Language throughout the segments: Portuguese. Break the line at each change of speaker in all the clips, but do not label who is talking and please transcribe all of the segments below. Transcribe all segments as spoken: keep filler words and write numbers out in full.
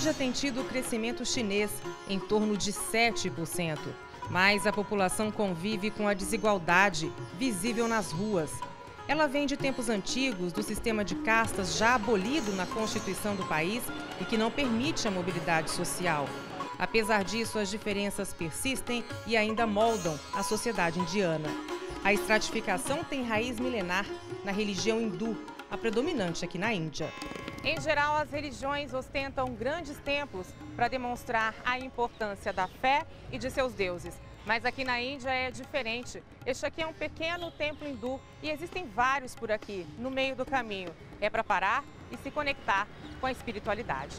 Índia tem tido crescimento chinês em torno de sete por cento, mas a população convive com a desigualdade visível nas ruas. Ela vem de tempos antigos do sistema de castas já abolido na Constituição do país e que não permite a mobilidade social. Apesar disso, as diferenças persistem e ainda moldam a sociedade indiana. A estratificação tem raiz milenar na religião hindu, a predominante aqui na Índia. Em geral, as religiões ostentam grandes templos para demonstrar a importância da fé e de seus deuses. Mas aqui na Índia é diferente. Este aqui é um pequeno templo hindu e existem vários por aqui, no meio do caminho. É para parar e se conectar com a espiritualidade.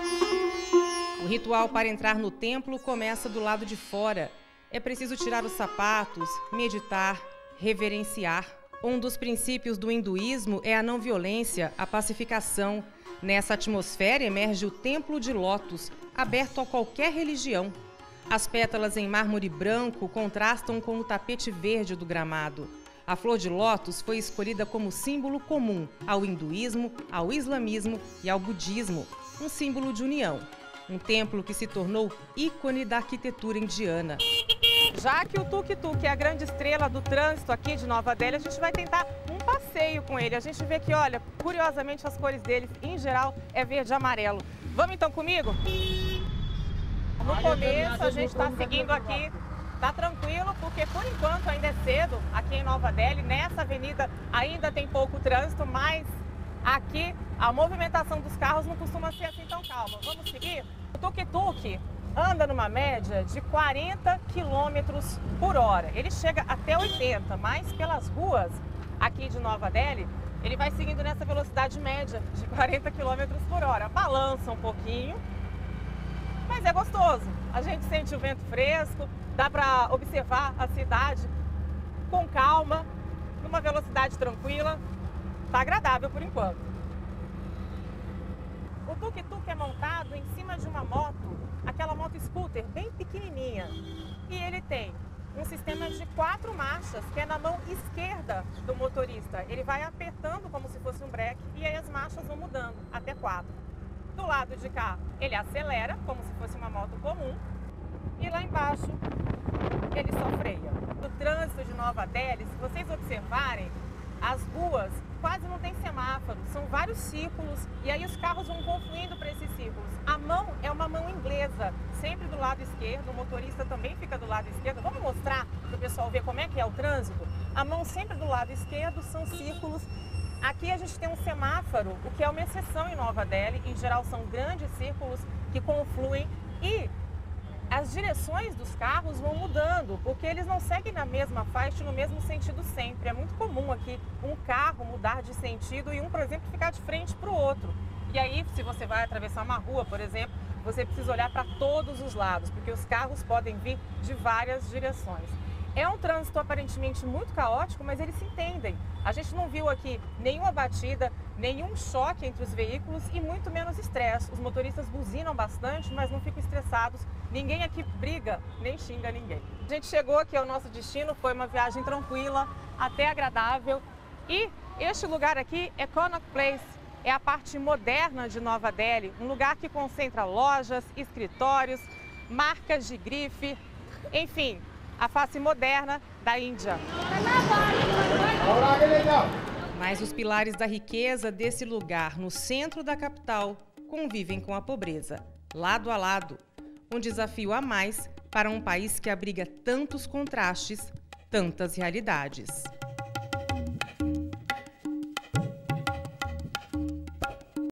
O ritual para entrar no templo começa do lado de fora. É preciso tirar os sapatos, meditar, reverenciar. Um dos princípios do hinduísmo é a não violência, a pacificação. Nessa atmosfera emerge o Templo de Lótus, aberto a qualquer religião. As pétalas em mármore branco contrastam com o tapete verde do gramado. A flor de lótus foi escolhida como símbolo comum ao hinduísmo, ao islamismo e ao budismo, um símbolo de união. Um templo que se tornou ícone da arquitetura indiana. Já que o tuk-tuk é a grande estrela do trânsito aqui de Nova Delhi, a gente vai tentar um passeio com ele. A gente vê que, olha, curiosamente as cores dele, em geral, é verde e amarelo. Vamos então comigo? No começo a gente está seguindo aqui, tá tranquilo, porque por enquanto ainda é cedo aqui em Nova Delhi. Nessa avenida ainda tem pouco trânsito, mas aqui a movimentação dos carros não costuma ser assim tão calma. Vamos seguir? O tuk-tuk anda numa média de quarenta quilômetros por hora. Ele chega até oitenta, mas pelas ruas aqui de Nova Delhi, ele vai seguindo nessa velocidade média de quarenta quilômetros por hora. Balança um pouquinho, mas é gostoso. A gente sente o vento fresco, dá para observar a cidade com calma, numa velocidade tranquila. Tá agradável por enquanto. O tuk-tuk é montado em cima de uma moto, aquela moto scooter bem pequenininha. E ele tem um sistema de quatro marchas, que é na mão esquerda do motorista. Ele vai apertando como se fosse um breque e aí as marchas vão mudando até quatro. Do lado de cá, ele acelera, como se fosse uma moto comum. E lá embaixo, ele só freia. No trânsito de Nova Delhi, se vocês observarem, as ruas quase não tem semáforo, são vários círculos e aí os carros vão confluindo para esses círculos. A mão é uma mão inglesa, sempre do lado esquerdo, o motorista também fica do lado esquerdo. Vamos mostrar para o pessoal ver como é que é o trânsito? A mão sempre do lado esquerdo, são círculos. Aqui a gente tem um semáforo, o que é uma exceção em Nova Delhi. Em geral são grandes círculos que confluem e as direções dos carros vão mudando, porque eles não seguem na mesma faixa, no mesmo sentido sempre. É muito comum aqui um carro mudar de sentido e um, por exemplo, ficar de frente para o outro. E aí, se você vai atravessar uma rua, por exemplo, você precisa olhar para todos os lados, porque os carros podem vir de várias direções. É um trânsito aparentemente muito caótico, mas eles se entendem. A gente não viu aqui nenhuma batida, nenhum choque entre os veículos e muito menos estresse. Os motoristas buzinam bastante, mas não ficam estressados. Ninguém aqui briga, nem xinga ninguém. A gente chegou aqui ao nosso destino, foi uma viagem tranquila, até agradável. E este lugar aqui é Connaught Place, é a parte moderna de Nova Delhi, um lugar que concentra lojas, escritórios, marcas de grife, enfim, a face moderna da Índia. Mas os pilares da riqueza desse lugar, no centro da capital, convivem com a pobreza, lado a lado. Um desafio a mais para um país que abriga tantos contrastes, tantas realidades.